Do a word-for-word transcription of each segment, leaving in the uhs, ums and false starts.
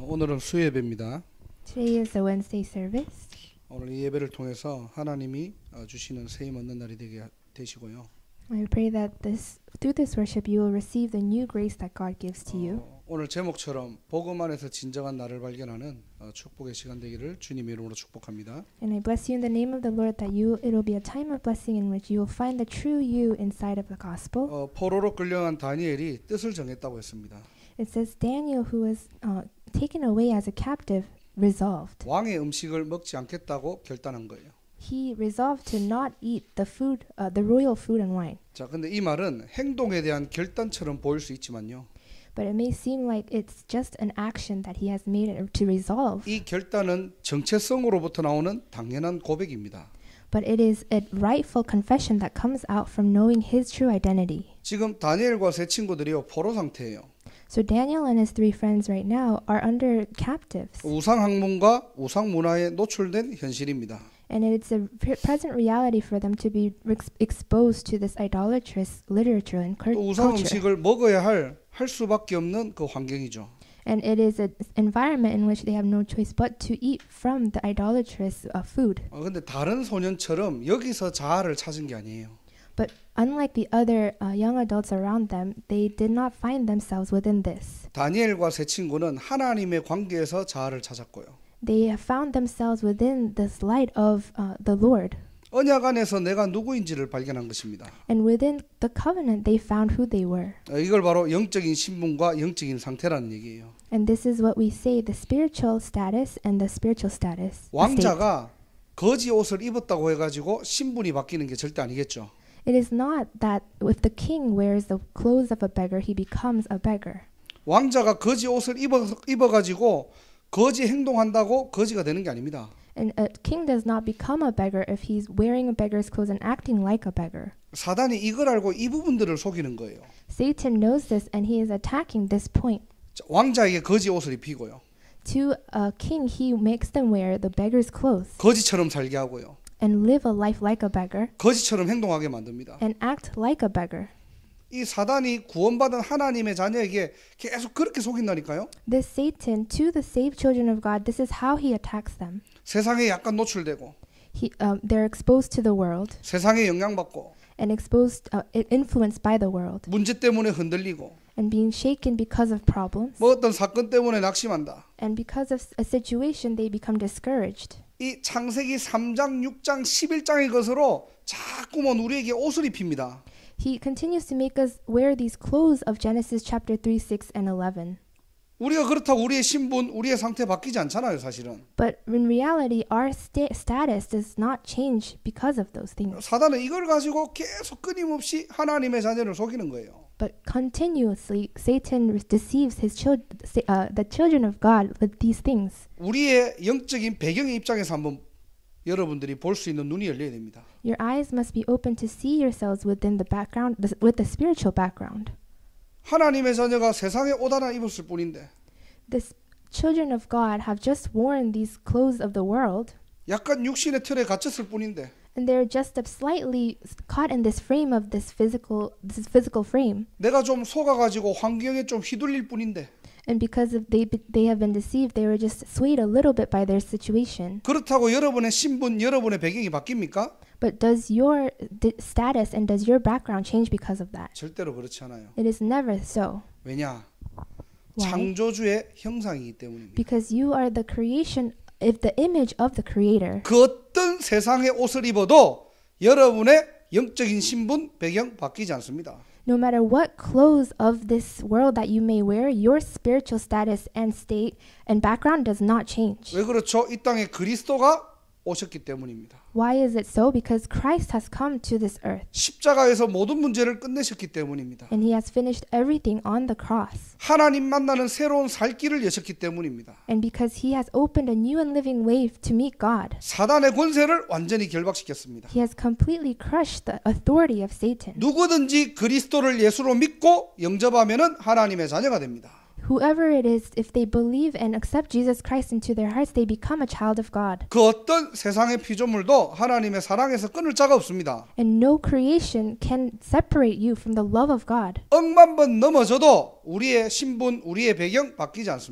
오늘은 수요예배입니다. Today is the Wednesday service. 오늘 이 예배를 통해서 하나님이 주시는 새 힘 얻는 날이 되게 되시고요. I pray that this through this worship you will receive the new grace that God gives to you. 어, 오늘 제목처럼 복음 안에서 진정한 나를 발견하는 어, 축복의 시간 되기를 주님의 이름으로 축복합니다. And I bless you in the name of the Lord that you it will be a time of blessing in which you will find the true you inside of the gospel. 어, 포로로 끌려간 다니엘이 뜻을 정했다고 했습니다. It says Daniel, who was uh, taken away as a captive, resolved. 왕의 음식을 먹지 않겠다고 결단한 거예요. He resolved to not eat the food, uh, the royal food and wine. 자, 근데 이 말은 행동에 대한 결단처럼 보일 수 있지만요. But it may seem like it's just an action that he has made to resolve. 이 결단은 정체성으로부터 나오는 당연한 고백입니다. But it is a rightful confession that comes out from knowing his true identity. 지금 다니엘과 세 친구들이요 포로 상태예요. So Daniel and his three friends right now are under captives. 우상 학문과 우상 문화에 노출된 현실입니다. And it's a present reality for them to be ex- exposed to this idolatrous literature and cur- 또 우상 culture. 음식을 먹어야 할, 할 수밖에 없는 그 환경이죠. And it is an environment in which they have no choice but to eat from the idolatrous uh, food. 어, 근데 다른 소년처럼 여기서 자아를 찾은 게 아니에요. But unlike the other uh, young adults around them, they did not find themselves within this. 다니엘과 세 친구는 하나님의 관계에서 자아를 찾았고요. They have found themselves within this light of uh, the Lord. 언약 안에서 내가 누구인지를 발견한 것입니다. And within the covenant, they found who they were. 어, 이걸 바로 영적인 신분과 영적인 상태라는 얘기예요. And this is what we say, the spiritual status and the spiritual status. 왕자가 거지 옷을 입었다고 해가지고 신분이 바뀌는 게 절대 아니겠죠. It is not that if the king wears the clothes of a beggar, he becomes a beggar. 왕자가 거지 옷을 입어, 입어가지고 거지 행동한다고 거지가 되는 게 아닙니다. And a king does not become a beggar if he's wearing a beggar's clothes and acting like a beggar. 사단이 이걸 알고 이 부분들을 속이는 거예요. Satan knows this and he is attacking this point. 자, 왕자에게 거지 옷을 입히고요. To a king, he makes them wear the beggar's clothes 거지처럼 살게 하고요. and live a life like a beggar 거지처럼 행동하게 만듭니다. and act like a beggar. 이 사단이 구원받은 하나님의 자녀에게 계속 그렇게 속인다니까요. This Satan, to the saved children of God, this is how he attacks them. 세상에 약간 노출되고 He, um, they're exposed to the world 세상에 영향받고 and exposed, uh, influenced by the world 문제 때문에 흔들리고 and being shaken because of problems. 뭐 어떤 사건 때문에 낙심한다. And because of a situation, they become discouraged. 이 창세기 삼 장, 육 장, 십일 장의 것으로 자꾸만 우리에게 옷을 입힙니다. He continues to make us wear these clothes of Genesis chapter three, six, and eleven. 우리가 그렇다고 우리의 신분, 우리의 상태 바뀌지 않잖아요, 사실은. But in reality, our sta- status does not change because of those things. 사단은 이걸 가지고 계속 끊임없이 하나님의 자녀를 속이는 거예요. But continuously, Satan deceives his children, uh, the children of God, with these things. 우리의 영적인 배경의 입장에서 한번 여러분들이 볼 수 있는 눈이 열려야 됩니다. Your eyes must be open to see yourselves within the background, the, with the spiritual background. 하나님의 자녀가 세상에 옷 하나 입었을 뿐인데 The children of God have just worn these clothes of the world, 약간 육신의 틀에 갇혔을 뿐인데 and they're just slightly caught in this frame of this physical, this physical frame. 내가 좀 속아가지고 환경에 좀 휘둘릴 뿐인데 And because of they they have been deceived, they were just swayed a little bit by their situation. 그렇다고 여러분의 신분, 여러분의 배경이 바뀝니까? But does your d- status and does your background change because of that? 절대로 그렇지 않아요. It is never so. 왜냐? Why? 창조주의 형상이기 때문입니다. Because you are the creation, if the image of the Creator. 그 어떤 세상의 옷을 입어도 여러분의 영적인 신분, 배경 바뀌지 않습니다. No matter what clothes of this world that you may wear, your spiritual status and state and background does not change. 왜 그렇죠? 이 땅에 그리스도가 오셨기 때문입니다. Why is it so? Because Christ has come to this earth. 십자가에서 모든 문제를 끝내셨기 때문입니다. And he has finished everything on the cross. 하나님 만나는 새로운 살 길을 여셨기 때문입니다. And because he has opened a new and living way to meet God. 사단의 권세를 완전히 결박시켰습니다. He has completely crushed the authority of Satan. 누구든지 그리스도를 예수로 믿고 영접하면은 하나님의 자녀가 됩니다. Whoever it is, if they believe and accept Jesus Christ into their hearts, they become a child of God. 그 어떤 세상의 피조물도 하나님의 사랑에서 끊을 자가 없습니다. And no creation can separate you from the love of God. 억만 번 넘어져도 우리의 신분, 우리의 배경 바뀌지 않습니다.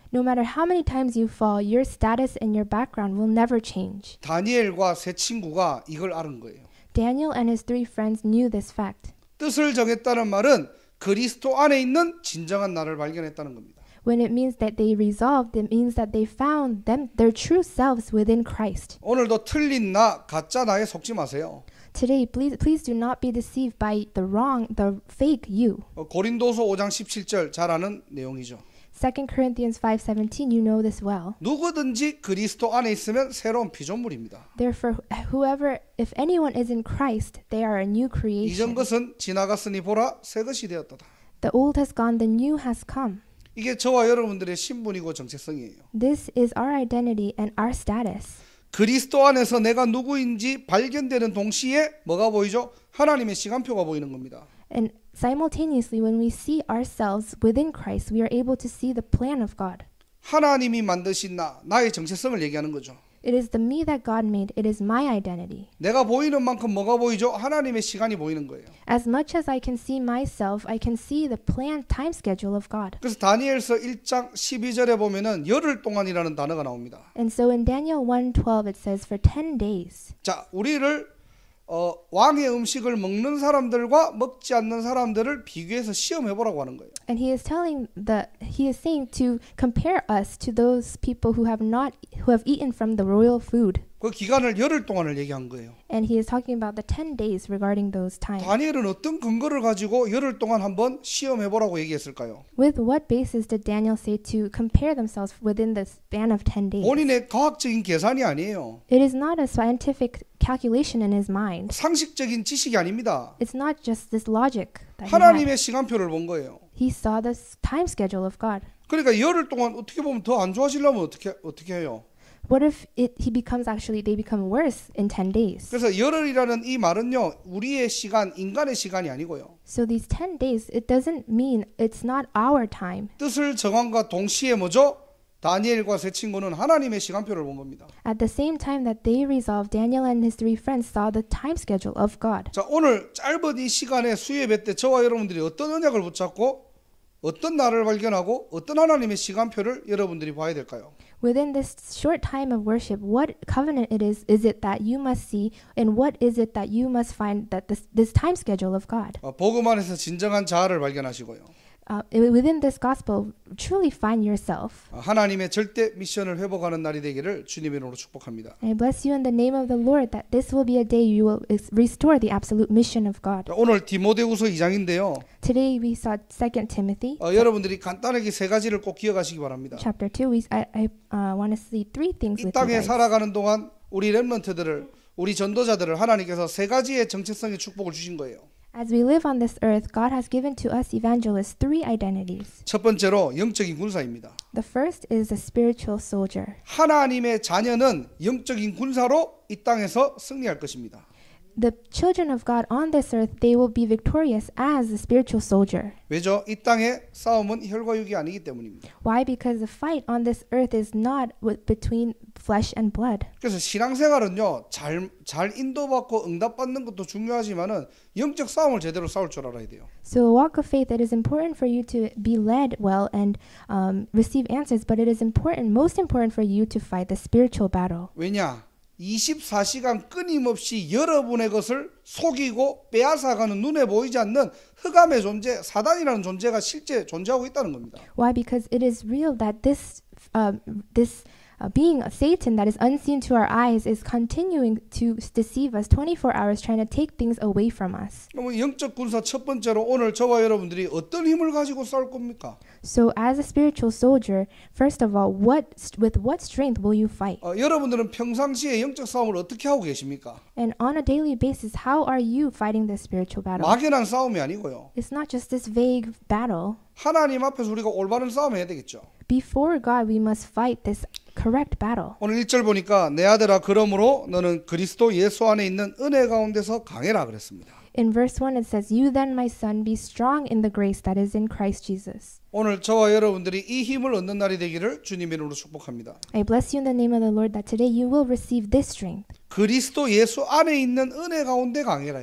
No matter how many times you fall, your status and your background will never change. 다니엘과 세 친구가 이걸 알은 거예요. Daniel and his three friends knew this fact. 뜻을 정했다는 말은 그리스도 안에 있는 진정한 나를 발견했다는 겁니다. When it means that they resolved, it means that they found them their true selves within Christ. 오늘도 틀린 나, 가짜 나에 속지 마세요. Today, please, please do not be deceived by the wrong, the fake you. 어, 고린도서 오 장 십칠 절 잘 아는 내용이죠. Second Corinthians five seventeen, you know this well. 누구든지 그리스도 안에 있으면 새로운 피조물입니다. Therefore, whoever, if anyone is in Christ, they are a new 이전 creation. 것은 지나갔으니 보라 새 것이 되었도다. The old has gone, the new has come. 이게 저와 여러분들의 신분이고 정체성이에요. This is our identity and our status. 그리스도 안에서 내가 누구인지 발견되는 동시에 뭐가 보이죠? 하나님의 시간표가 보이는 겁니다. And simultaneously, when we see ourselves within Christ, we are able to see the plan of God. 하나님이 만드신 나, 나의 정체성을 얘기하는 거죠. It is the me that God made. It is my identity. 내가 보이는 만큼 뭐가 보이죠? 하나님의 시간이 보이는 거예요. As much as I can see myself, I can see the planned time schedule of God. 그래서 다니엘서 일 장 십이 절에 보면은 열흘 동안이라는 단어가 나옵니다. And so in Daniel one twelve it says for ten days. 자, 우리를 어, 왕의 음식을 먹는 사람들과 먹지 않는 사람들을 비교해서 시험해 보라고 하는 거예요. And he is telling the he is saying to compare us to those people who have not who have eaten from the royal food. 그 기간을 열흘 동안을 얘기한 거예요. And he is talking about the ten days regarding those times. 다니엘은 어떤 근거를 가지고 열흘 동안 한번 시험해 보라고 얘기했을까요? With what basis did Daniel say to compare themselves within the span of ten days? 본인의 과학적인 계산이 아니에요. It is not a scientific calculation in his mind. 상식적인 지식이 아닙니다. It's not just this logic that he had. 하나님의 시간표를 본 거예요. He saw the time schedule of God. 그러니까 열흘 동안 어떻게 보면 더 안 좋아지려면 어떻게 어떻게 해요? What if it, he becomes actually they become worse in ten days? 그래서 열흘이라는 이 말은요, 우리의 시간, 인간의 시간이 아니고요. So these ten days, it doesn't mean it's not our time. 뜻을 정함과 동시에 뭐죠? 다니엘과 세 친구는 하나님의 시간표를 본 겁니다. At the same time that they resolved, Daniel and his three friends saw the time schedule of God. 자, 오늘 짧은 이 시간에 수예배 때 저와 여러분들이 어떤 언약을 붙잡고 어떤 나를 발견하고 어떤 하나님의 시간표를 여러분들이 봐야 될까요? Within this short time of worship, what covenant it is is it that you must see, and what is it that you must find that this this time schedule of God? 어, 복음 안에서 진정한 자아를 발견하시고요. Uh, within this gospel, truly find yourself. 어, 하나님의 절대 미션을 회복하는 날이 되기를 주님의 이름으로 축복합니다. I bless you in the name of the Lord that this will be a day you will ex- restore the absolute mission of God. 자, 오늘 디모데후서 이 장인데요. Today we saw Second Timothy 어, 여러분들이 간단하게 세 가지를 꼭 기억하시기 바랍니다. chapter two. We I, I uh, want to see three things 이 with you 땅에 guys. 살아가는 동안 우리 렘넌트들을 우리 전도자들을 하나님께서 세 가지의 정체성의 축복을 주신 거예요. As we live on this earth, God has given to us evangelists three identities. 첫 번째로 영적인 군사입니다. The first is a spiritual soldier. 하나님의 자녀는 영적인 군사로 이 땅에서 승리할 것입니다. The children of God on this earth, they will be victorious as a spiritual soldier. 왜죠? 이 땅의 싸움은 혈과 육이 아니기 때문입니다. Why? Because the fight on this earth is not with, between flesh and blood. 그래서 신앙생활은요, 잘, 잘 인도받고 응답받는 것도 중요하지만은 영적 싸움을 제대로 싸울 줄 알아야 돼요. So a walk of faith, it is important for you to be led well and um, receive answers, but it is important, most important for you to fight the spiritual battle. 왜냐? 이십사 시간 끊임없이 여러분의 것을 속이고 빼앗아가는 눈에 보이지 않는 흑암의 존재, 사단이라는 존재가 실제 존재하고 있다는 겁니다. Why? Because it is real that this um, this uh, being Satan that is unseen to our eyes is continuing to deceive us twenty-four hours, trying to take things away from us. 그럼 영적 군사 첫 번째로 오늘 저와 여러분들이 어떤 힘을 가지고 싸울 겁니까? So as a spiritual soldier, first of all, what with what strength will you fight? 어, 여러분들은 평상시에 영적 싸움을 어떻게 하고 계십니까? And on a daily basis, how are you fighting this spiritual battle? 막연한 싸움이 아니고요. It's not just this vague battle. 하나님 앞에서 우리가 올바른 싸움을 해야 되겠죠. Before God, we must fight this correct battle. 오늘 일 절 보니까 내 아들아 그러므로 너는 그리스도 예수 안에 있는 은혜 가운데서 강해라 그랬습니다. In verse one, it says, "You then, my son, be strong in the grace that is in Christ Jesus." 오늘 저와 여러분들이 이 힘을 얻는 날이 되기를 주님의 이름으로 축복합니다. I bless you in the name of the Lord that today you will receive this strength. 그리스도 예수 안에 있는 은혜 가운데 강해라요.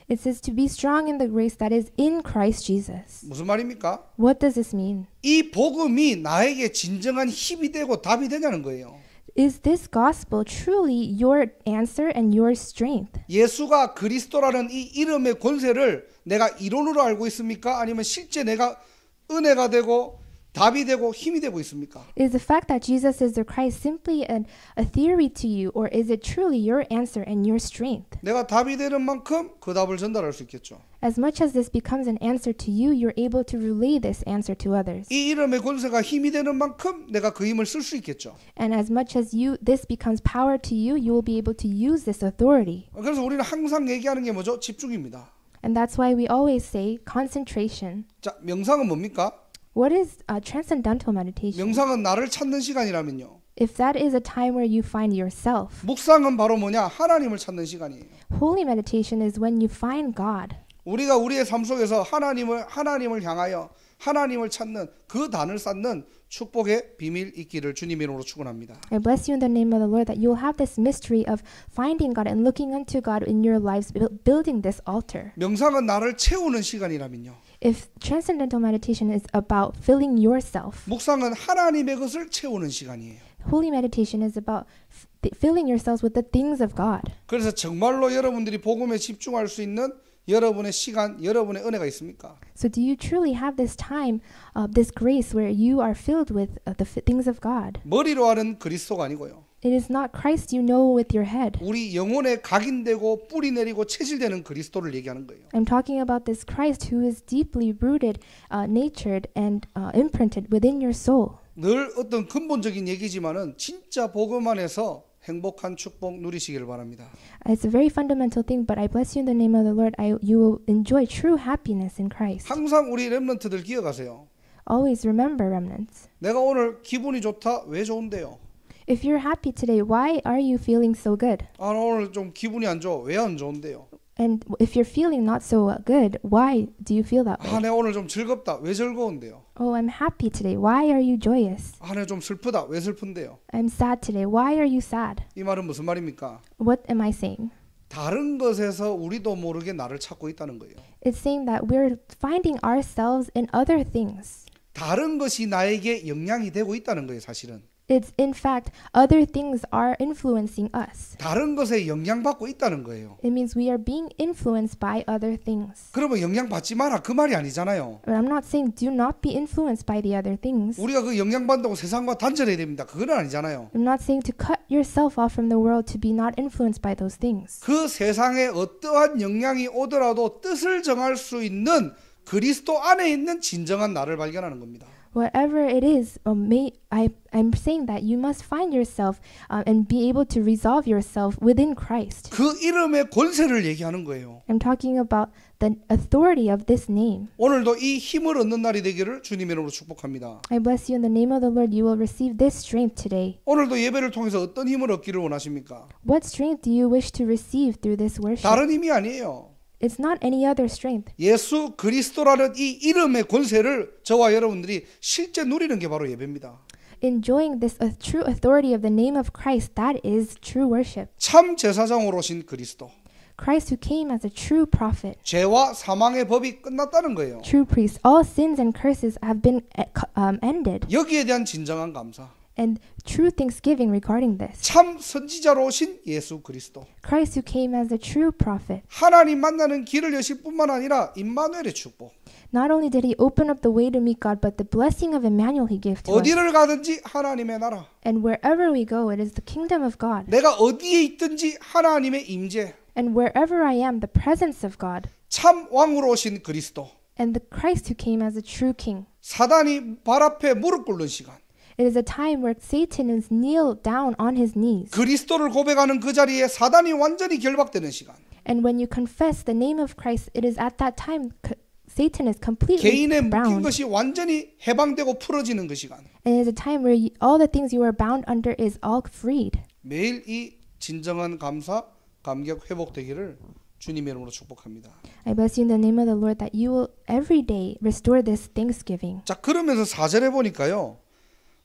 It says to be strong in the grace that is in Christ Jesus. 무슨 말입니까? What does this mean? 이 복음이 나에게 진정한 힘이 되고 답이 되냐는 거예요. Is this gospel truly your answer and your strength? 예수가 그리스도라는 이 이름의 권세를 내가 이론으로 알고 있습니까? 아니면 실제 내가 은혜가 되고 답이 되고 힘이 되고 있습니까? Is the fact that Jesus is the Christ simply an, a theory to you, or is it truly your answer and your strength? 내가 답이 되는 만큼 그 답을 전달할 수 있겠죠. As much as this becomes an answer to you, you're able to relay this answer to others. 이 이름의 권세가 힘이 되는 만큼 내가 그 힘을 쓸 수 있겠죠. And as much as you this becomes power to you, you will be able to use this authority. 그래서 우리는 항상 얘기하는 게 뭐죠? 집중입니다. And that's why we always say concentration. 자, 명상은 뭡니까? What is uh, transcendental meditation? 명상은 나를 찾는 시간이라면요. If that is a time where you find yourself, 묵상은 바로 뭐냐? 하나님을 찾는 시간이에요. holy meditation is when you find God. 우리가 우리의 삶 속에서 하나님을 하나님을 향하여 하나님을 찾는 그 단을 쌓는 축복의 비밀 있기를 주님의 이름으로 축원합니다. I bless you in the name of the Lord that you will have this mystery of finding God and looking unto God in your lives, bu- building this altar. 명상은 나를 채우는 시간이라면요. If transcendental meditation is about filling yourself, 묵상은 하나님의 것을 채우는 시간이에요. holy meditation is about f- filling yourselves with the things of God. 그래서 정말로 여러분들이 복음에 집중할 수 있는 여러분의 시간, 여러분의 은혜가 있습니까? So do you truly have this time, uh, this grace where you are filled with uh, the f- things of God? 머리로 아는 그리스도가 아니고요. It is not Christ you know with your head. 우리 영혼에 각인되고 뿌리 내리고 체질되는 그리스도를 얘기하는 거예요. I'm talking about this Christ who is deeply rooted, uh, natured, and uh, imprinted within your soul. 늘 어떤 근본적인 얘기지만은 진짜 복음 안에서 행복한 축복 누리시기를 바랍니다. It's a very fundamental thing, but I bless you in the name of the Lord. I, you will enjoy true happiness in Christ. 항상 우리 렘넌트들 기억하세요. Always remember, remnants. 내가 오늘 기분이 좋다. 왜 좋은데요? If you're happy today, why are you feeling so good? 아, 나 오늘 좀 기분이 안 좋아. 왜 안 좋은데요? And if you're feeling not so good, why do you feel that 아, way? 내가 오늘 좀 즐겁다. 왜 즐거운데요? Oh, I'm happy today. Why are you joyous? 아, 내가 좀 슬프다. 왜 슬픈데요? I'm sad today. Why are you sad? 이 말은 무슨 말입니까? What am I saying? 다른 것에서 우리도 모르게 나를 찾고 있다는 거예요. It's saying that we're finding ourselves in other things. 다른 것이 나에게 영향이 되고 있다는 거예요, 사실은. It's in fact, other things are influencing us. 다른 것에 영향받고 있다는 거예요. It means we are being influenced by other things. 그러면 영향받지 마라 그 말이 아니잖아요. But I'm not saying do not be influenced by the other things. 우리가 그 영향받는다고 세상과 단절해야 됩니다. 그건 아니잖아요. I'm not saying to cut yourself off from the world to be not influenced by those things. 그 세상에 어떠한 영향이 오더라도 뜻을 정할 수 있는 그리스도 안에 있는 진정한 나를 발견하는 겁니다. Whatever it is, um, may, I, I'm saying that you must find yourself uh, and be able to resolve yourself within Christ. 그 이름의 권세를 얘기하는 거예요. I'm talking about the authority of this name. 오늘도 이 힘을 얻는 날이 되기를 주님의 이름으로 축복합니다. I bless you in the name of the Lord. You will receive this strength today. 오늘도 예배를 통해서 어떤 힘을 얻기를 원하십니까? What strength do you wish to receive through this worship? 다른 힘이 아니에요. It's not any other strength. 예수 그리스도라는 이 이름의 권세를 저와 여러분들이 실제 누리는 게 바로 예배입니다. Enjoying this uh, true authority of the name of Christ, that is true worship. 참 제사장으로 오신 그리스도. Christ who came as a true prophet, 죄와 사망의 법이 끝났다는 거예요. true priest. All sins and curses have been uh, um, ended. 여기에 대한 진정한 감사. And true thanksgiving regarding this. 참 선지자로 오신 예수 그리스도. Christ who came as a true prophet. 하나님 만나는 길을 여실 뿐만 아니라 임마누엘의 축복. Not only did he open up the way to meet God, but the blessing of Emmanuel he gave to us. 어디를 가든지 하나님의 나라. And wherever we go, it is the kingdom of God. 내가 어디에 있든지 하나님의 임재. And wherever I am, the presence of God. 참 왕으로 오신 그리스도. And the Christ who came as a true king. 사단이 발 앞에 무릎 꿇는 시간. It is a time where Satan is kneel down on his knees. 그리스도를 고백하는 그 자리에 사단이 완전히 결박되는 시간. And when you confess the name of Christ, it is at that time c- Satan is completely 개인의 묶인 bound. 것이 완전히 해방되고 풀어지는 그 시간. And it is a time where you, all the things you are bound under is all freed. 매일 이 진정한 감사, 감격 회복되기를 주님의 이름으로 축복합니다. I bless you in the name of the Lord that you will every day restore this thanksgiving. 자, 그러면서 사 절에 보니까요.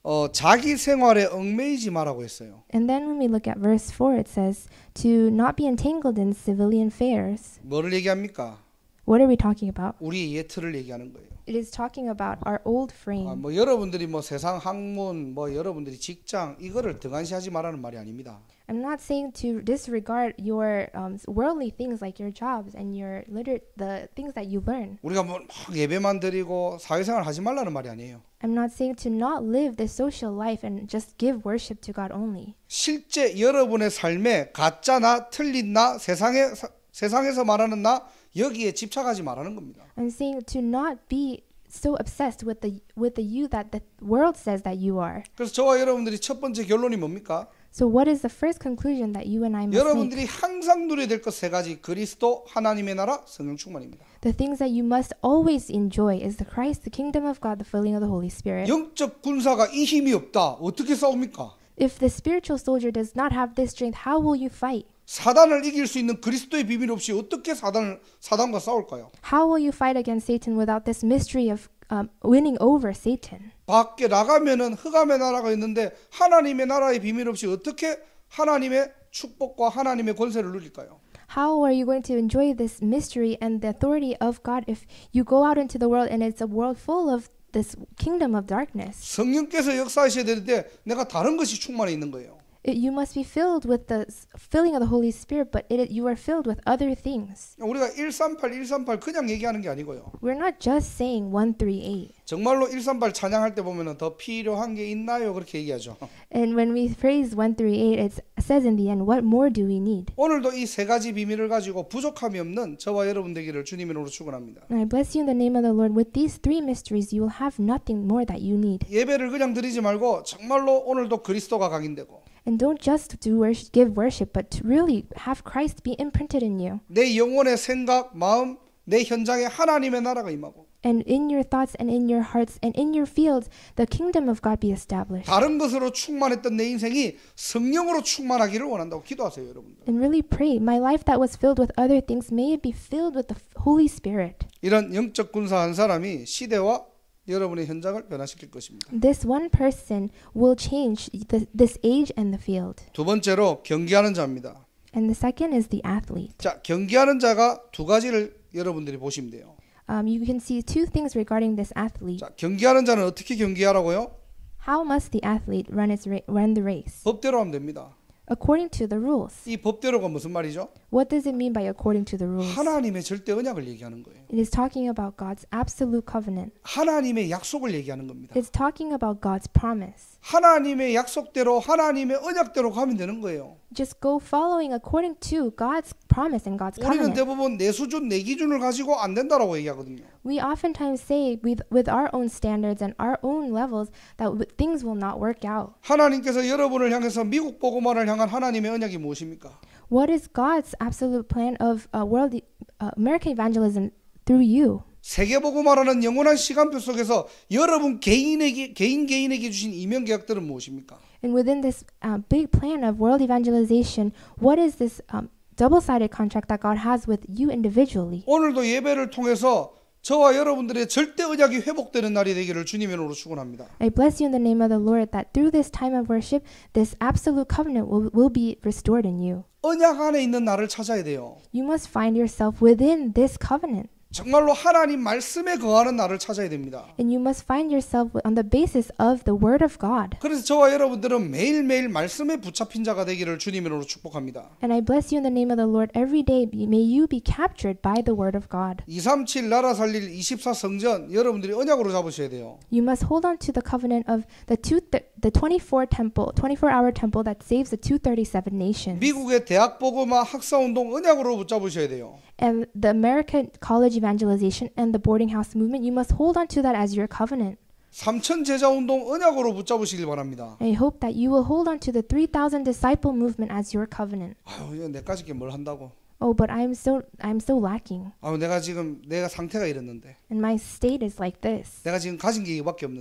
어, 자기 생활에 얽매이지 말라고 했어요. And then when we look at verse four, it says to not be entangled in civilian affairs. 뭐를 얘기합니까? What are we talking about? 우리의 예틀을 얘기하는 거예요. It is talking about our old 아, frame. 뭐 여러분들이 뭐 세상 학문, 뭐 여러분들이 직장 이거를 등한시하지 말라는 말이 아닙니다. I'm not saying to disregard your um, worldly things like your jobs and your liter- the things that you learn. 우리가 뭐 막 예배만 드리고 사회생활 하지 말라는 말이 아니에요. I'm not saying to not live this social life and just give worship to God only. 실제 여러분의 삶에 가짜나 틀린 나, 세상에 사, 세상에서 말하는 나 여기에 집착하지 말라는 겁니다. I'm saying to not be so obsessed with the with the you that the world says that you are. 그래서 저와 여러분들이 첫 번째 결론이 뭡니까? So what is the first conclusion that you and I must make? 여러분들이 항상 누려야 될 것 세 가지. 그리스도, 하나님의 나라, 성령 충만입니다. The things that you must always enjoy is the Christ, the kingdom of God, the filling of the Holy Spirit. 영적 군사가 이 힘이 없다. 어떻게 싸웁니까? If the spiritual soldier does not have this strength, how will you fight? 사단을 이길 수 있는 그리스도의 비밀 없이 어떻게 사단을 사단과 싸울까요? How will you fight against Satan without this mystery of um, winning over Satan? 밖에 나가면은 흑암의 나라가 있는데 하나님의 나라의 비밀 없이 어떻게 하나님의 축복과 하나님의 권세를 누릴까요? How are you going to enjoy this mystery and the authority of God if you go out into the world and it's a world full of this kingdom of darkness? 성령께서 역사하셔야 되는데 내가 다른 것이 충만해 있는 거예요. It, you must be filled with the s- filling of the Holy Spirit, but it, you are filled with other things. 우리가 일삼팔, 일삼팔 그냥 얘기하는 게 아니고요. We're not just saying one thirty-eight. 정말로 일삼팔 찬양할 때 보면은 더 필요한 게 있나요? 그렇게 얘기하죠. And when we praise one thirty-eight, it says in the end, what more do we need? 오늘도 이 세 가지 비밀을 가지고 부족함이 없는 저와 여러분 되기를 주님의 이름으로 축원합니다. And I bless you in the name of the Lord. With these three mysteries, you will have nothing more that you need. 예배를 그냥 드리지 말고 정말로 오늘도 그리스도가 각인되고 And don't just do worship, give worship, but to really have Christ be imprinted in you. 내 영혼의 생각, 마음, 내 현장에 하나님의 나라가 임하고 And in your thoughts and in your hearts and in your fields, the kingdom of God be established. 다른 것으로 충만했던 내 인생이 성령으로 충만하기를 원한다고 기도하세요, 여러분들. And really pray, my life that was filled with other things, may it be filled with the Holy Spirit. 이런 영적 군사 한 사람이 시대와 여러분의 현장을 변화시킬 것입니다. This one person will change the, this age and the field. 두 번째로 경기하는 자입니다. And the second is the athlete. 자, 경기하는 자가 두 가지를 여러분들이 보시면 돼요. Um, you can see two things regarding this athlete. 자, 경기하는 자는 어떻게 경기하라고요? How must the athlete run its ra- run the race? 법대로 하면 됩니다. According to the rules. 이 법대로가 무슨 말이죠? What does it mean by according to the rules? 하나님의 절대 언약을 얘기하는 거예요. It is talking about God's absolute covenant. 하나님의 약속을 얘기하는 겁니다. It's talking about God's promise. 하나님의 약속대로 하나님의 언약대로 가면 되는 거예요. Just go following according to God's promise and God's 우리는 covenant. 대부분 내 수준, 내 기준을 가지고 안 된다라고 얘기하거든요. We oftentimes say with, with our own standards and our own levels that w- things will not work out. 하나님께서 여러분을 향해서 미국 복음화를 향한 하나님의 언약이 무엇입니까? What is God's absolute plan of uh, world uh, American evangelism through you? 세계 복음화라는 영원한 시간표 속에서 여러분 개인에게 개인 개인에게 주신 이면 계약들은 무엇입니까? And within this uh, big plan of world evangelization, what is this um, double-sided contract that God has with you individually? 오늘도 예배를 통해서 저와 여러분들의 절대 언약이 회복되는 날이 되기를 주님의 이름으로 축원합니다. I bless you in the name of the Lord that through this time of worship, this absolute covenant will, will be restored in you. 언약 안에 있는 나를 찾아야 돼요. You must find yourself within this covenant. 정말로 하나님 말씀에 거하는 나를 찾아야 됩니다. And you must find yourself on the basis of the Word of God. 그래서 저와 여러분들은 매일매일 말씀에 붙잡힌 자가 되기를 주님의 이름으로 축복합니다. And I bless you in the name of the Lord every day. be- May you be captured by the Word of God. 이삼칠 나라 살릴 이십사 성전 여러분들이 언약으로 잡으셔야 돼요. You must hold on to the covenant of the two th- the twenty-four temple, twenty-four hour temple that saves the two thirty-seven nations. 미국의 대학 복음화 학사 운동 언약으로 붙잡으셔야 돼요. And the American college evangelization and the boarding house movement, you must hold on to that as your covenant. 삼천 제자 운동 언약으로 붙잡으시길 바랍니다. I hope that you will hold on to the three thousand disciple movement as your covenant. 아유, 이거 내까지 게 뭘 한다고? Oh, but I'm so I'm so lacking, 아유, 내가 지금 내가 상태가 이랬는데, and my state is like this, 내가 지금 가진 게 이거밖에 없는데.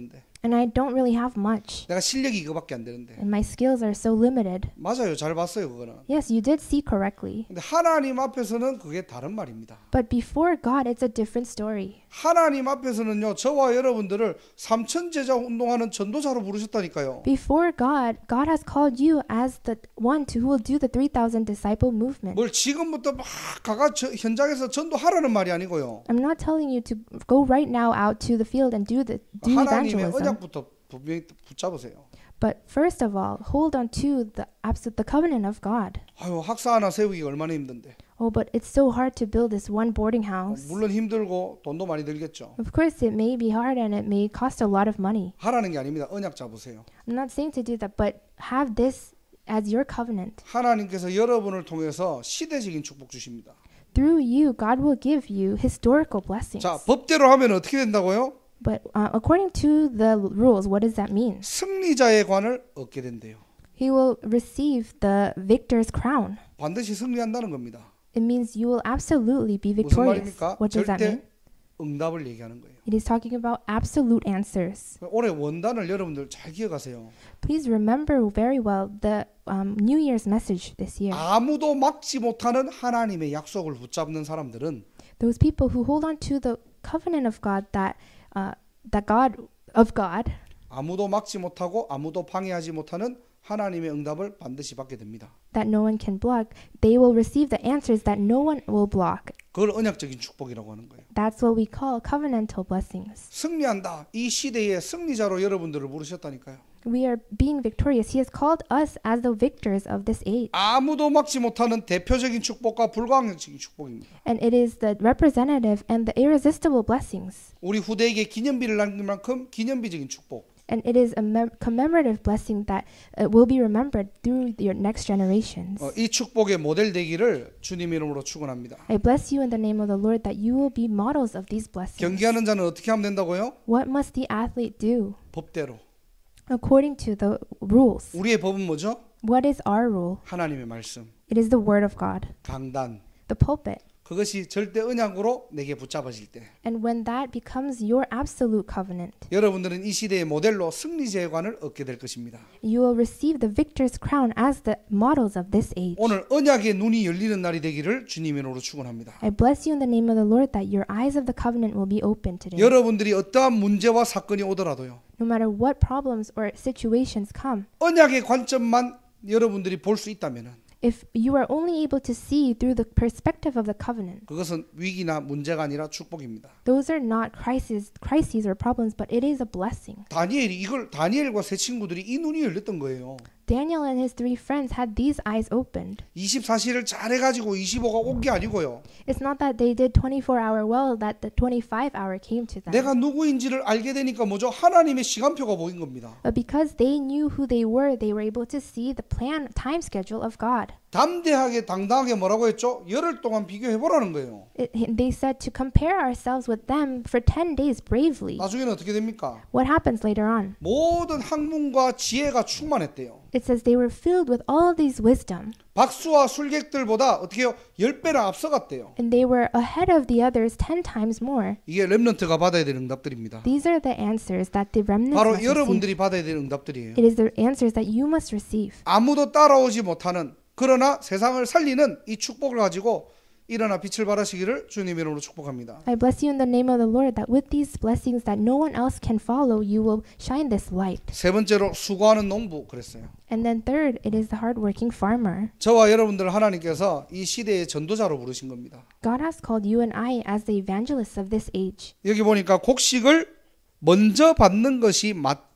and I don't really have much, 내가 실력이 이거밖에 안 되는데. and my skills are so limited. 맞아요. 잘 봤어요, 그거는. Yes, you did see correctly. 근데 하나님 앞에서는 그게 다른 말입니다. But before God, it's a different story. 하나님 앞에서는요, 저와 여러분들을 삼천 제자 운동하는 전도자로 부르셨다니까요. Before God, God has called you as the one to who will do the three thousand disciple movement. 뭘 지금부터 막 가가 저, 현장에서 전도하라는 말이 아니고요. I'm not telling you to go right now out to the field and do the do 하나님의 evangelism. 언약부터 분명히 붙잡으세요. But first of all, hold on to the absolute the covenant of God. 아유, 학사 하나 세우기 얼마나 힘든데. Oh, but it's so hard to build this one boarding house. 물론 힘들고 돈도 많이 들겠죠. Of course, it may be hard and it may cost a lot of money. 하라는 게 아닙니다. 언약 잡으세요. I'm not saying to do that, but have this as your covenant. 하나님께서 여러분을 통해서 시대적인 축복 주십니다. Through you, God will give you historical blessings. 자, 법대로 하면 어떻게 된다고요? But uh, according to the rules, what does that mean? 승리자의 관을 얻게 된대요. He will receive the victor's crown. 반드시 승리한다는 겁니다. It means you will absolutely be 무슨 victorious. 말입니까? What does that mean? 절대 응답을 얘기하는 거예요. It is talking about absolute answers. 올해 원단을 여러분들 잘 기억하세요. Please remember very well the um, New Year's message this year. 아무도 막지 못하는 하나님의 약속을 붙잡는 사람들은 Those people who hold on to the covenant of God that uh, that God of God, 아무도 막지 못하고 아무도 방해하지 못하는 하나님의 응답을 반드시 받게 됩니다. that no one can block, they will receive the answers that no one will block. 그걸 언약적인 축복이라고 하는 거예요. That's what we call covenantal blessings. 승리한다. 이 시대의 승리자로 여러분들을 부르셨다니까요. We are being victorious. He has called us as the victors of this age. 아무도 막지 못하는 대표적인 축복과 불가항력적인 축복입니다. And it is the representative and the irresistible blessings. 우리 후대에게 기념비를 남길 만큼 기념비적인 축복. And it is a mem- commemorative blessing that uh, will be remembered through your next generations. 어, 이 축복의 모델 되기를 주님 이름으로 축원합니다. I bless you in the name of the Lord that you will be models of these blessings. 경기하는 자는 어떻게 하면 된다고요? What must the athlete do? 법대로. According to the rules. 우리의 법은 뭐죠? What is our rule? 하나님의 말씀, It is the word of God, 강단. the pulpit. 그것이 절대 언약으로 내게 붙잡아질 때 And when that becomes your absolute covenant, 여러분들은 이 시대의 모델로 승리자의 관을 얻게 될 것입니다. you will receive the victor's crown as the models of this age. 오늘 언약의 눈이 열리는 날이 되기를 주님 이름으로 축원합니다. I bless you in the name of the Lord that your eyes of the covenant will be open today. 여러분들이 어떠한 문제와 사건이 오더라도요. No matter what problems or situations come, 언약의 관점만 여러분들이 볼 수 있다면은 if you are only able to see through the perspective of the covenant, 그것은 위기나 문제가 아니라 축복입니다. those are not crises, crises or problems, but it is a blessing. 다니엘이 이걸 다니엘과 세 친구들이 이 눈이 열렸던 거예요. Daniel and his three friends had these eyes opened. 이십사 시를 잘해가지고 이십오가 온 게 아니고요. It's not that they did twenty-four hour well that the twenty-five hour came to them. 내가 누구인지를 알게 되니까 뭐죠? 하나님의 시간표가 보인 겁니다. But because they knew who they were, they were able to see the plan time schedule of God. 담대하게 당당하게 뭐라고 했죠? 열흘 동안 비교해 보라는 거예요. It, they said to compare ourselves with them for ten days bravely. 나중에는 어떻게 됩니까? What happens later on? 모든 학문과 지혜가 충만했대요. It says they were filled with all of these wisdom. 박수와 술객들보다 어떻게요? 열 배나 앞서갔대요. And they were ahead of the others ten times more. 이게 렘넌트가 받아야 될 응답들입니다. These are the answers that the remnants 바로 must receive. 여러분들이 받아야 될 응답들이에요. It is the answers that you must receive. 아무도 따라오지 못하는 그러나 세상을 살리는 이 축복을 가지고 일어나 빛을 발하시기를 주님 이름으로 축복합니다. I bless you in the name of the Lord that with these blessings that no one else can follow, you will shine this light. 세 번째로 수고하는 농부 그랬어요. And then third, it is the hardworking farmer. 저와 여러분들 하나님께서 이 시대의 전도자로 부르신 겁니다. God has called you and I as the evangelists of this age. 여기 보니까 곡식을 먼저 받는 것이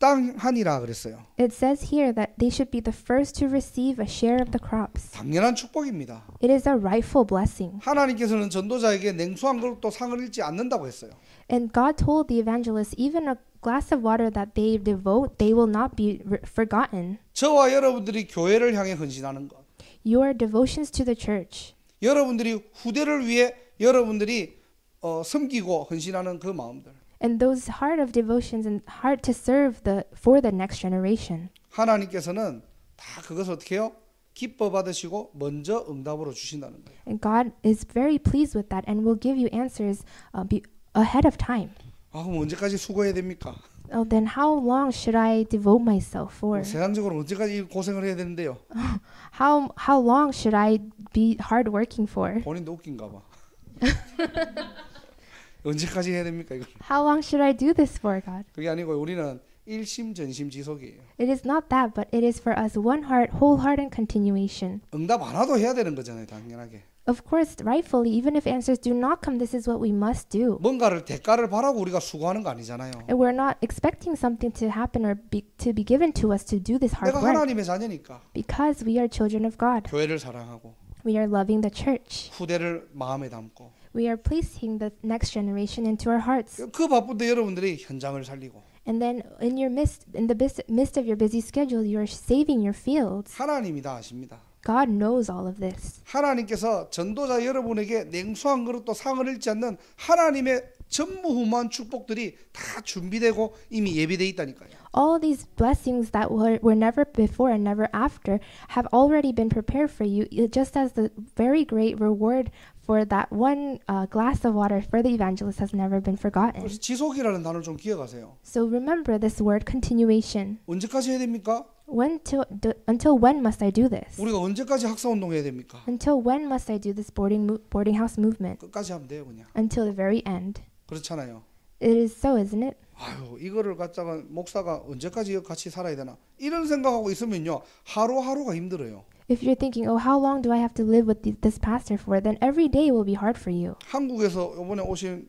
마땅하니라 그랬어요. It says here that they should be the first to receive a share of the crops. 당연한 축복입니다. It is a rightful blessing. 하나님께서는 전도자에게 냉수 한 그릇도 상을 잃지 않는다고 했어요. And God told the evangelists, even a glass of water that they devote, they will not be re- forgotten. 저와 여러분들이 교회를 향해 헌신하는 것. Your devotions to the church. 여러분들이 후대를 위해 여러분들이 어, 섬기고 헌신하는 그 마음들. And those heart of devotions and heart to serve the for the next generation. 하나님께서는 다 그것을 어떻게 해요? 기뻐 받으시고 먼저 응답으로 주신다는 거예요. And God is very pleased with that and will give you answers uh, be ahead of time. 아, 그럼 언제까지 수고해야 됩니까? Oh, then how long should I devote myself for? 뭐 세상적으로 언제까지 고생을 해야 되는데요? How how long should I be hard working for? 본인도 웃긴가 봐. 언제까지 해야 됩니까 이거? How long should I do this for, God? 그게 아니고 우리는 일심전심지속이에요. It is not that, but it is for us one heart, whole heart and continuation. 응답 안 와도 해야 되는 거잖아요, 당연하게. Of course, rightfully, even if answers do not come, this is what we must do. 뭔가를 대가를 바라고 우리가 수고하는 거 아니잖아요. And we're not expecting something to happen or be, to be given to us to do this hard 내가 work. 하나님의 자녀니까 Because we are children of God. 교회를 사랑하고 We are loving the church. 후대를 마음에 담고 We are placing the next generation into our hearts. 그 바쁜데 여러분들이 현장을 살리고 And then in your midst, in the bis- midst of your busy schedule, you are saving your fields. 하나님이 다 아십니다. God knows all of this. 하나님께서 전도자 여러분에게 냉수한 그릇도 상을 잃지 않는 하나님의 전무후무한 축복들이 다 준비되고 이미 예비돼 있다니까요. All these blessings that were, were never before and never after have already been prepared for you, just as the very great reward for that one uh, glass of water for the evangelist has never been forgotten. 그래서 지속이라는 단어를 좀 기억하세요. So remember this word continuation. 언제까지 해야 됩니까? When to, do, until when must I do this? 우리가 언제까지 학사운동 해야 됩니까? Until when must I do this boarding mo- boarding house movement? 끝까지 하면 돼요 그냥. Until the very end. 그렇잖아요. It is so, isn't it? 아유 이거를 갖다가 목사가 언제까지 같이 살아야 되나 이런 생각하고 있으면요 하루하루가 힘들어요. If you're thinking, oh, how long do I have to live with th- this pastor for? Then every day will be hard for you. 한국에서 이번에 오신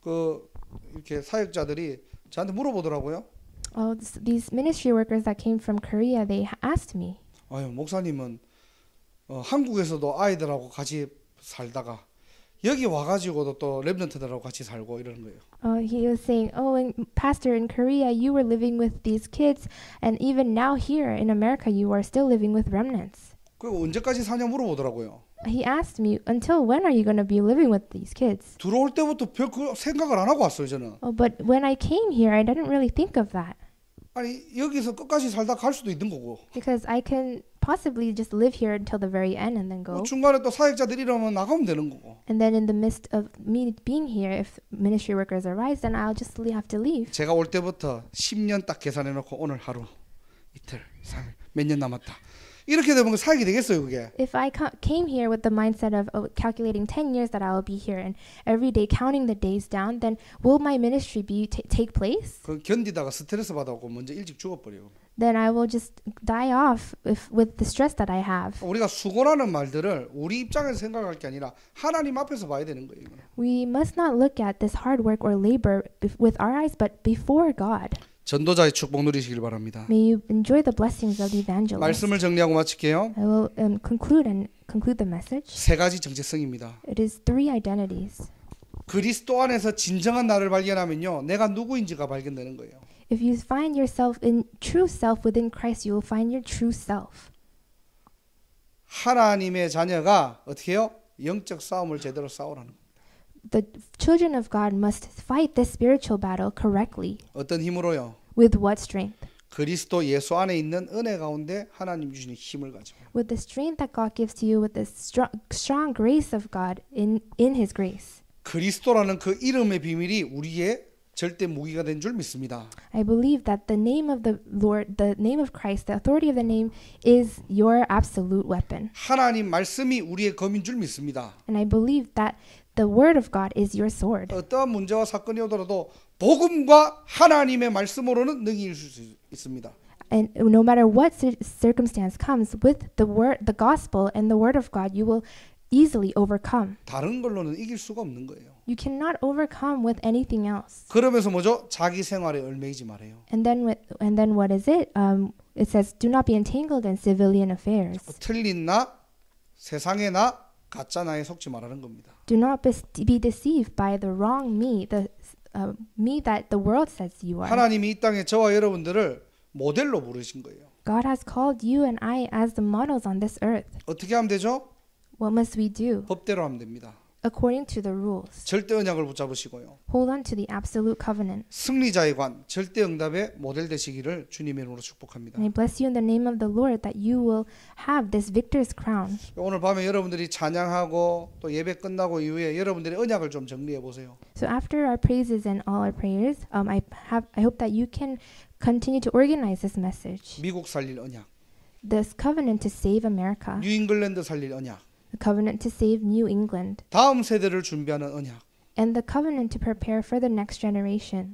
그 이렇게 사역자들이 저한테 물어보더라고요. Oh, this, these ministry workers that came from Korea, they ha- asked me, 아유 목사님은 어, 한국에서도 아이들하고 같이 살다가 여기 와가지고도 또 랩런트들하고 같이 살고 이러는 거예요. uh, he was saying, oh, and pastor, in Korea, you were living with these kids, and even now here in America, you are still living with remnants. 그리고 언제까지 사냐 물어보더라고요. He asked me, until when are you going to be living with these kids? 들어올 때부터 별 그 생각을 안 하고 왔어요 저는. Oh, but when I came here, I didn't really think of that. 아니 여기서 끝까지 살다 갈 수도 있는 거고 Because I can possibly just live here until the very end and then 뭐 go. 중간에 또 사역자들이 이러면 나가면 되는 거고. And then in the midst of me being here, if ministry workers arise, then I'll just li- have to leave. 제가 올 때부터 십 년 딱 계산해 놓고 오늘 하루 이틀 삼 일 몇 년 남았다 이렇게 되면 그 사역이 되겠어요 그게. If I ca- came here with the mindset of oh, calculating ten years that I will be here and every day counting the days down, then will my ministry be t- take place? 그 견디다가 스트레스 받아갖고 먼저 일찍 죽어버려요. Then I will just die off if, with the stress that I have. 우리가 수고라는 말들을 우리 입장에서 생각할 게 아니라 하나님 앞에서 봐야 되는 거예요. 이거는. We must not look at this hard work or labor bef- with our eyes, but before God. 전도자의 축복 누리시길 바랍니다. May you enjoy the blessings of the evangelist. 말씀을 정리하고 마칠게요. I will um, conclude and conclude the message. 세 가지 정체성입니다. It is three identities. 그리스도 안에서 진정한 나를 발견하면요, 내가 누구인지가 발견되는 거예요. If you find yourself in true self within Christ, you will find your true self. 하나님의 자녀가 어떻게 해요? 영적 싸움을 제대로 싸우라는 거예요. The children of God must fight this spiritual battle correctly. 어떤 힘으로요? With what strength? 그리스도 예수 안에 있는 은혜 가운데 하나님 주시는 힘을 가지고. With the strength that God gives to you, with the strong, strong grace of God in, in His grace. 그리스도라는 그 이름의 비밀이 우리의 절대 무기가 된 줄 믿습니다. I believe that the name of the Lord, the name of Christ, the authority of the name is your absolute weapon. 하나님 말씀이 우리의 검인 줄 믿습니다. And I believe that the word of God is your sword. 어떠한 문제와 사건이 오더라도 복음과 하나님의 말씀으로는 능히 이길 수 있습니다. And no matter what cir- circumstance comes, with the word, the gospel and the word of God, you will easily overcome. 다른 걸로는 이길 수가 없는 거예요. You cannot overcome with anything else. 그러면서 뭐죠? 자기 생활에 얽매이지 말아요. And then with, and then what is it? Um, it says, "Do not be entangled in civilian affairs. 틀린 나, 세상의 나, 가짜 나에 속지 말라는 겁니다. Do not be, be deceived by the wrong me, the uh, me that the world says you are." 하나님이 이 땅에 저와 여러분들을 모델로 부르신 거예요. God has called you and I as the models on this earth. 어떻게 하면 되죠? What must we do? 법대로 하면 됩니다. according to the rules. 절대 언약을 붙잡으시고요. Hold on to the absolute covenant. 승리자의 관, 절대 응답의 모델 되시기를 주님의 이름으로 축복합니다. And I bless you in the name of the Lord that you will have this victor's crown. 오늘 밤에 여러분들이 찬양하고 또 예배 끝나고 이후에 여러분들의 언약을 좀 정리해 보세요. So after our praises and all our prayers, um, I have I hope that you can continue to organize this message. 미국 살릴 언약, This covenant to save America, 뉴 잉글랜드 살릴 언약, the covenant to save New England, 다음 세대를 준비하는 언약. and the covenant to prepare for the next generation.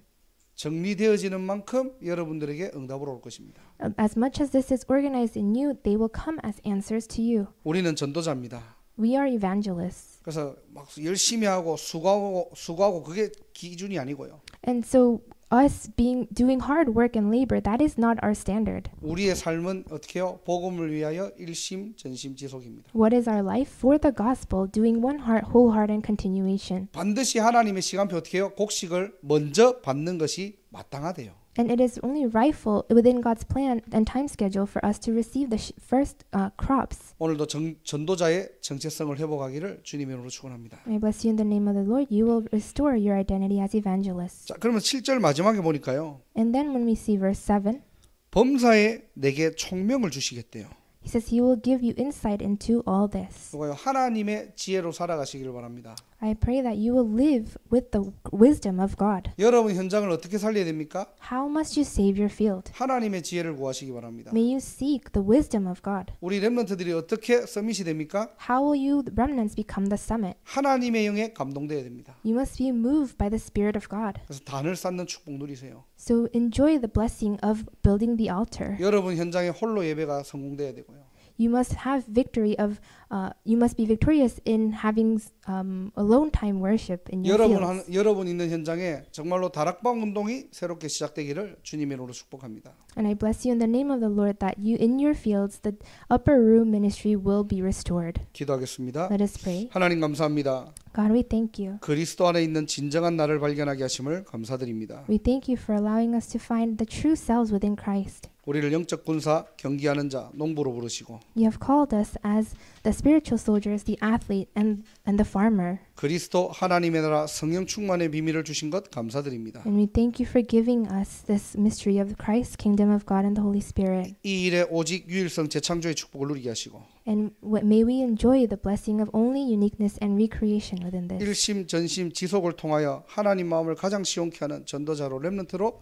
정리되어지는 만큼 여러분들에게 응답으로 올 것입니다. As much as this is organized in you, they will come as answers to you. 우리는 전도자입니다. We are evangelists. 그래서 막 열심히 하고 수고하고 수고하고 그게 기준이 아니고요. And so us being doing hard work and labor, that is not our standard. 우리의 삶은 어떻게 해요? 복음을 위하여 일심 전심 지속입니다. What is our life? For the gospel, doing one heart, whole heart and continuation. 반드시 하나님의 시간표 어떻게 해요? 곡식을 먼저 받는 것이 마땅하대요. And it is only rightful within God's plan and time schedule for us to receive the sh- first uh, crops. 오늘도 정, 전도자의 정체성을 회복하기를 주님의 이름으로 축원합니다. I bless you in the name of the Lord. You will restore your identity as evangelists. 자, 그러면 칠 절 마지막에 보니까요. And then when we see verse seven, 범사에 내게 총명을 주시겠대요. he says he will give you insight into all this. 그거요. 하나님의 지혜로 살아가시기를 바랍니다. I pray that you will live with the wisdom of God. 여러분 현장을 어떻게 살려야 됩니까? How must you save your field? 하나님의 지혜를 구하시기 바랍니다. May you seek the wisdom of God. 우리 렘넌트들이 어떻게 서밋이 됩니까? How will you, the remnants, become the summit? 하나님의 영에 감동돼야 됩니다. You must be moved by the Spirit of God. 그래서 단을 쌓는 축복 누리세요. So enjoy the blessing of building the altar. 여러분 현장에 홀로 예배가 성공돼야 되고요. You must have victory of, uh, you must be victorious in having um, alone time worship in your 여러분 fields. 한, 여러분 있는 현장에 정말로 다락방 운동이 새롭게 시작되기를 주님의 이름으로 축복합니다. And I bless you in the name of the Lord that you, in your fields, the upper room ministry will be restored. 기도하겠습니다. Let us pray. 하나님 감사합니다. God, we thank you. 그리스도 안에 있는 진정한 나를 발견하게 하심을 감사드립니다. We thank you for allowing us to find the true selves within Christ. 우리를 영적 군사, 경기하는 자, 농부로 부르시고 You have called us as the spiritual soldiers, the athlete, and, and the farmer. 그리스도 하나님의 나라 성령 충만의 비밀을 주신 것 감사드립니다. And we thank you for giving us this mystery of Christ, kingdom of God, and the Holy Spirit. 이 일에 오직 유일성 재창조의 축복을 누리게 하시고 And w- may we enjoy the blessing of only uniqueness and recreation within this. 일심 전심 지속을 통하여 하나님 마음을 가장 시원케 하는 전도자로 렘넌트로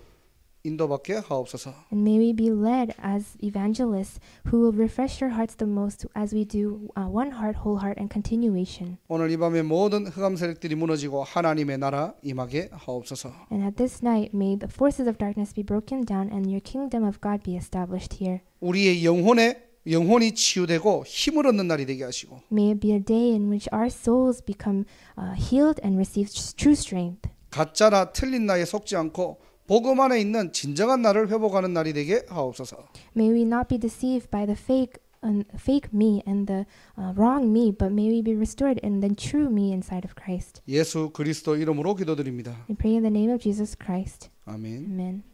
인도받게 하옵소서. And may we be led as evangelists who will refresh your hearts the most as we do uh, one heart, whole heart, and continuation. 오늘 이 밤에 모든 흑암 세력들이 무너지고 하나님의 나라 임하게 하옵소서. And at this night, may the forces of darkness be broken down and your kingdom of God be established here. 우리의 영혼에 영혼이 치유되고 힘을 얻는 날이 되게 하시고 May it be a day in which our souls become uh, healed and receive true strength. 가짜나 틀린 나에 속지 않고 복음 안에 있는 진정한 나를 회복하는 날이 되게 하옵소서. May we not be deceived by the fake and fake me and the uh, wrong me, but may we be restored in the true me inside of Christ. 예수 그리스도 이름으로 기도드립니다. We pray in the name of Jesus Christ. 아멘. Amen.